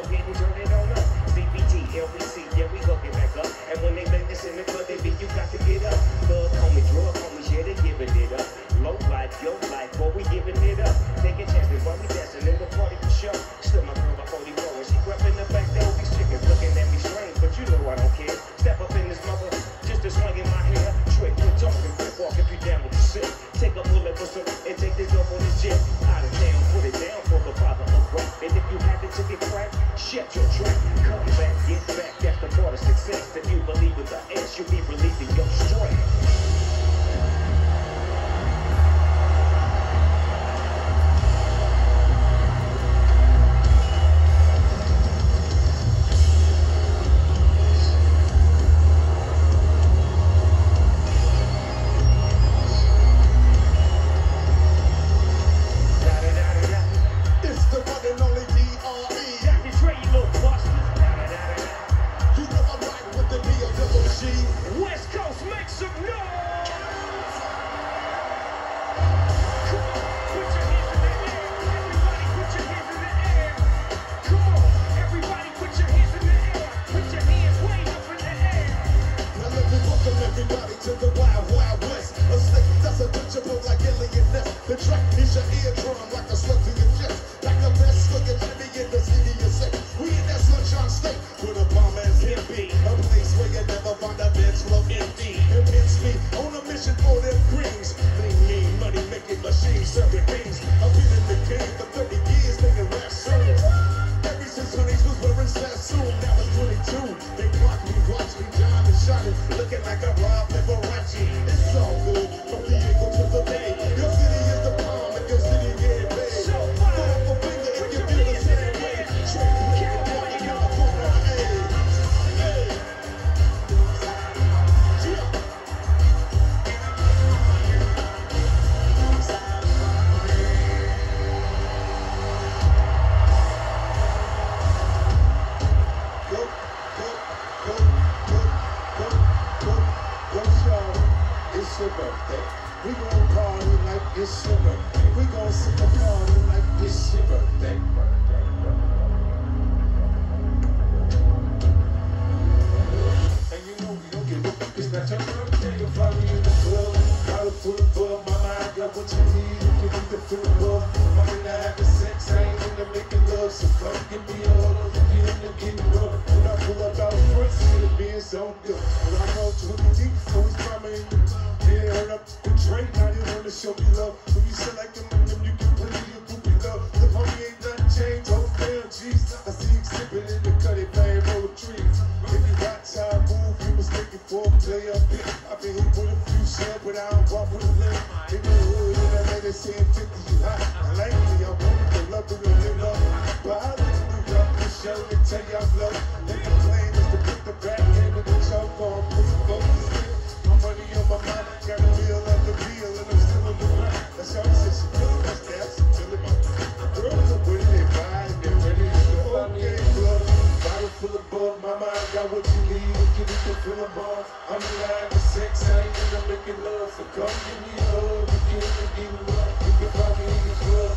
ahead and turn it on up. BBT, LBC, yeah, we gon' get back up. And when they make this in the club, they beat you got to get up. Love homie, drug homies, yeah, they giving it up. Low life, yo life, boy, we giving it up. Taking chances while we dancing in the party for sure. Still my girl, my 44, and she grew up in the back there with these chickens looking at me strange, but you know I don't care. Step up in this mother, just a swing in my hair. Trick, quit talking, quit walk if you down with the shit. Take a bullet for some, and take this up on this jet. Out of town, put it down for the father of rap. And if you happen to get cracked, shut your trap. Come back, get back, that's the part of success. If you believe with the S, you'll be relieving your stress. West Coast, make some noise! Come on, put your hands in the air. Everybody put your hands in the air. Come on, everybody put your hands in the air. Put your hands way up in the air. Now let me welcome everybody to the Wild Wild West. A snake that's a touchable like alien nest. The track is your eardrum like a slug to your chest. Like a best for your Jimmy in the city you say. We in that sunshine state with a bomb ass hippie. A place where you never find a bitch flow empty. And pinch me on a mission for them greens. Lean, money making machines serving things. I've been in the game for 30 years, making rap songs. Ever since Honeys was wearing Sassoon, now it's 22. They block me, watch me, diamond shining, looking like a Rob Liberace. It's all good from Diego to the Bay. Your city is the palm, and your city get paid. So Throw up a finger if you feel the same way. Straight from California, California, hey, hey. It's your birthday. We gon' party like it's your birthday. We gon' sip a party like it's your birthday. And you know we don't give up. It's not your birthday. You'll probably in the club. Collar full of bug. Mama, I got what you need. If you need to feel the love. I'm in the having sex. I ain't into making love. So come give me a hug. If you into getting rough. When I pull up out front, see the being so good. When I go to the deep, so it's mama in the yeah, heard up with Drake, now you wanna show me love. When you select them, you can put in your groupie love. The party ain't nothing changed, oh damn, jeez. I see exhibit in the cutty bang roll trees. If you watch how I move, you mistaken for a player. I've been hit with a few shells, but I don't walk with a limp. In the hood, in LA, they saying 50, you hot. I like me, I want the love to live love. But I look to New York, the show, and tell you I'm love. They complain is to put the back end of the choke on, put the focus in. Money on my mind, got a meal on the deal, and I'm still in the grind. That's how I said she feeling my stats, she feeling my girls are with it, fine, they're ready to go. Okay, blood, bottle full of bug, my mind got what you need, and get it to fill a bar. I'm alive with sex, I ain't into making love, so come give me a hug, you can't give me love, you can find me in the club.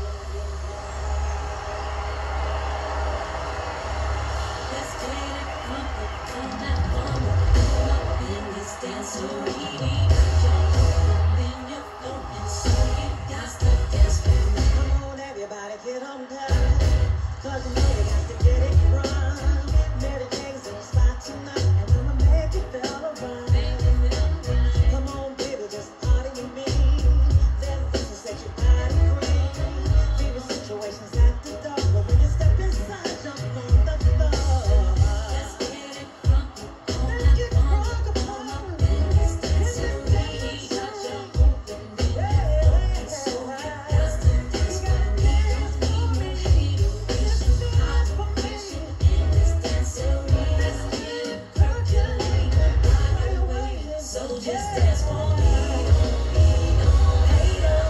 Let's get it crumpled, come that bumble, pull up in this dancery. Jump up and then you're floating, so you got to dance with me. Come on, everybody, get on down. 'Cause you know you got to get it wrong. Mary Jane's in the spot tonight, and I'ma make you feel alright. Come on, baby, just party with me. There's this to set your body free. Favorite situations at the door, but when you step inside, jump on the floor. Let's get it crumpled, come Let's that get bumble, crunk pull upon up in this dancery. Got you open, then you're floating, so you got to dance with me. Don't need no hateration, admiration in this dancery. Let's get it percolating right away, so just dance for me. Don't need no haters.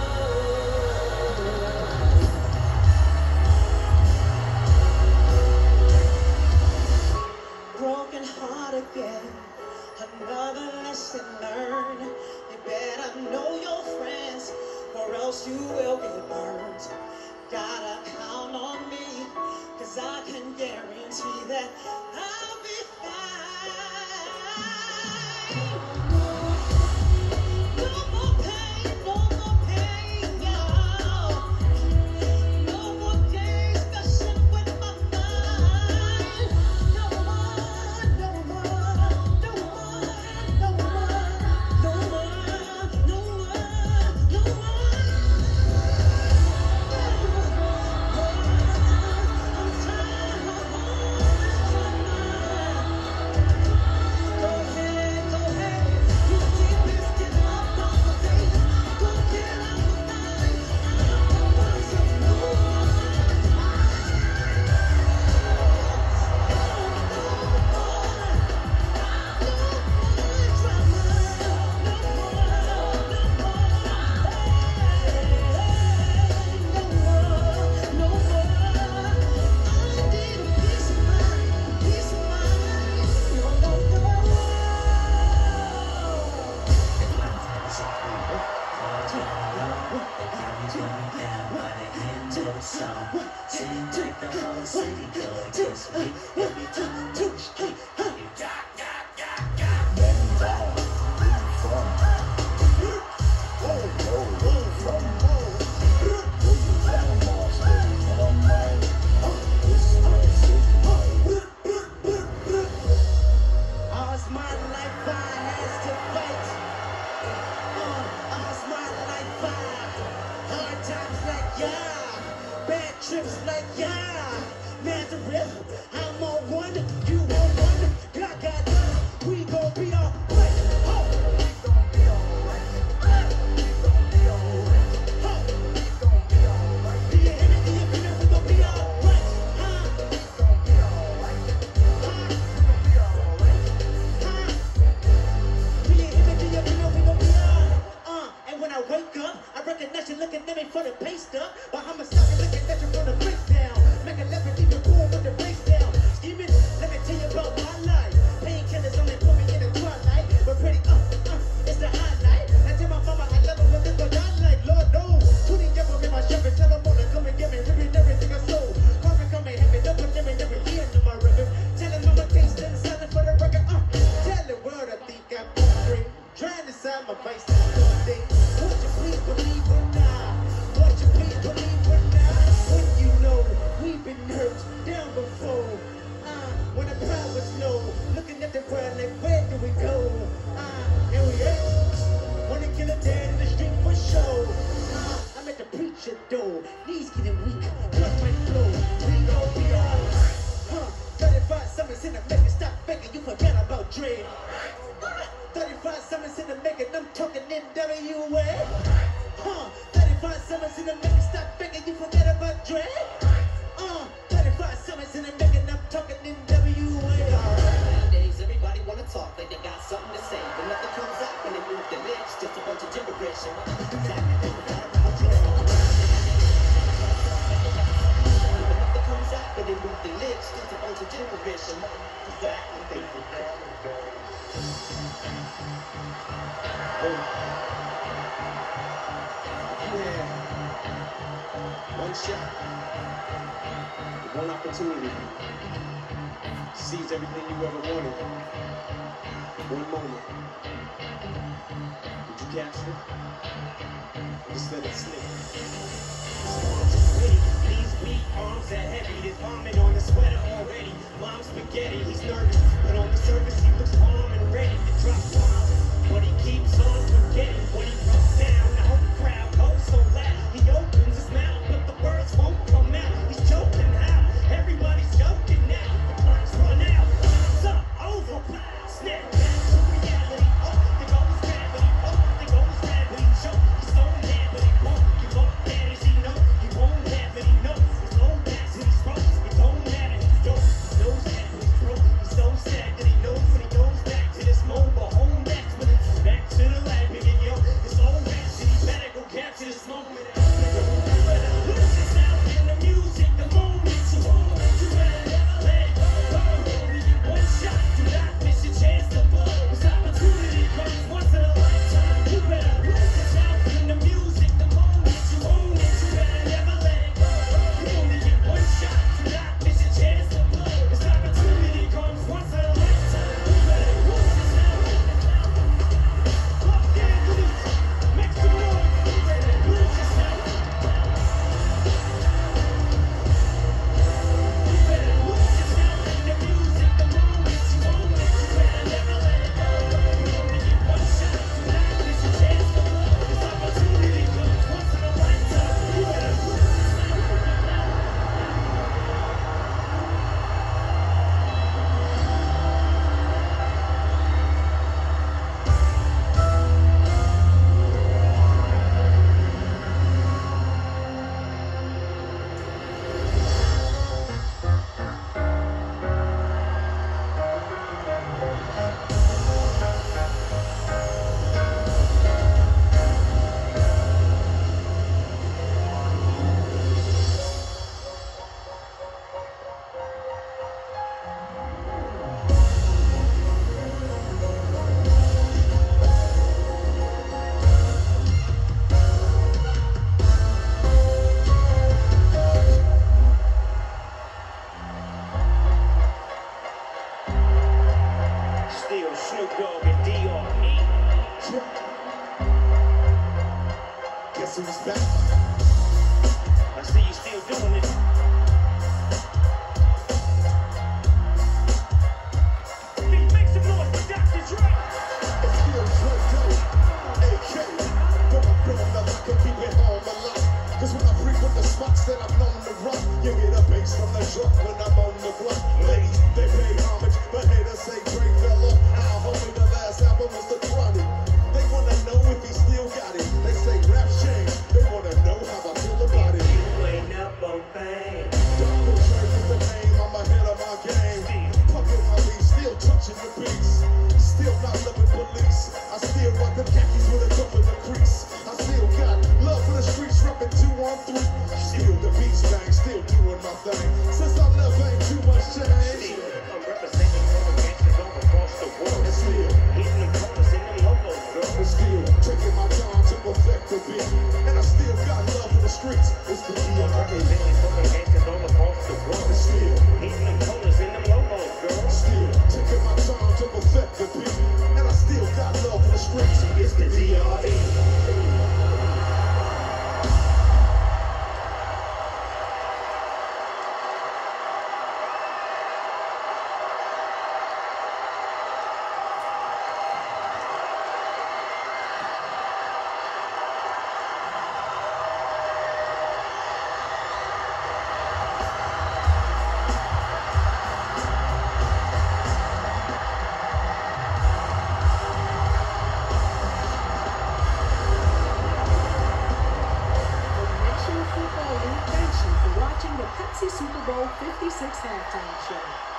Broken heart again, another lesson learned. You better know your friends, or else you will get burned. Gotta count on me, 'cause 'cause I can guarantee that I'll be fine. No more pain, y'all. No more days messing with my mind. No more, no more, no more, no more, no more, no more, no more. All's my life I has to fight. All's my life I hard times like yeah, bad trips like yeah. Nazareth, I'm on one, you on one. I got us, we gon' be alright. Oh, we gon' be alright. We gon' be alright. Oh, we gon' be alright. Do you hear me? Do you feel me? We gon' be alright. We gon' be alright. We gon' be alright. Do you hear me? Do you feel me? We gon' be alright. And when I wake up, I recognize you looking at me for the pay stub, but I'm a sucker looking at you from the breakdown. Make a leopard even cool with the face down. Scheming, let me tell you about my life. Painkillers only put me in the twilight, but pretty it's the highlight. I tell my mama I love her, but this what I like. Lord knows, 20 years in my shop and tell them all to come and get me, ripping everything I sold. Carving, come and have it up with them and every year in my record. Tell them I'm a gangster and selling for the record. Tell the world I think I'm free. Trying to side my vice this good day. Would you please believe or not? Would you please believe or not? When you know we've been hurt down before. When the powers know, looking at the world like where do we go? And we ain't wanna kill a dad in the street for show. I'm at the preacher door, knees getting weak, plus my flow. We gon' be alright. 35 summers in the making, stop faking, you forgot about dread. 35 summers in the making, I'm talking NWA. 35 summers in the making, stop faking, you forget about dread. 35 summers in the making, I'm talking NWA. Nowadays, everybody wanna talk like they got something to say, but nothing comes out when they move their lips. Just a bunch of gibberish. And what the exactly they forgot about dread. But nothing comes out when they move their lips. Just a bunch of gibberish. And what the exactly they forgot. Yeah. One shot, one opportunity. Seize everything you ever wanted. One moment. Did you catch it? Just let it slip. These weak arms are heavy. There's vomit on the sweater already. Mom's spaghetti. He's nervous, but on the surface he looks calm and ready to drop bombs. But he keeps on forgetting what he wrote down. The whole crowd goes so loud. He opens his mouth, but the words won't come out. He's choking out. Everybody's joking now. The clock's run out. Time's up. Over. Snap back to reality. Oh, there goes gravity. Oh, there goes gravity. Choke. He's so mad, but he won't give up. Bad as he know. He won't have it. He knows. His low back to his throat. It don't matter. He's dope. He knows that when he's broke. He's so sad that he knows when he goes back to this mobile home. That's when it's back to the lab again, yo. It's all rhapsody. guess who's back? I see you still doing it. Make some noise for Dr. Dre. It's still Dre, AK. But I'm big enough I can keep it home a lot. Cause when I frequent the spots that I'm known to rock, you hear the bass from the truck when I'm on the block. Ladies, they pay homage, but haters say Dre fell off. Nah, homie, the last album was The Chronic. They wanna know if he still got it. They say rap changed. They wanna know how I feel about it. You ain't up on fame. Dr. Dre is the name, I'm ahead of my game. Pumping my leaves, still touching the beats. Still not loving police. I still rock the khakis with a cup in the crease. I still got love for the streets, repping 213. Still the beats bang, still doing my thing. Since I left, ain't too much change. I'm representing for the gangsters all across the world. And still, Hitting the corners in them logos, girl. and still taking my time to perfect the beat. And I still got love for the streets. It's the I'm D.R.E. representing for the gangsters all across the world. And still, Hitting them corners in them logos, girl. still taking my time to perfect the beat. And I still got love for the streets. It's the D.R.E. National Football League thanks you for watching the Pepsi Super Bowl 56 halftime show.